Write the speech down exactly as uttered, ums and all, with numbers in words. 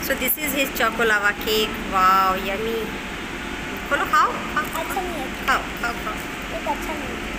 So this is his choco lava cake. Wow yummy. खोलो खाओ खाओ अच्छा नहीं है, खाओ खाओ खाओ। एक अच्छा नहीं है।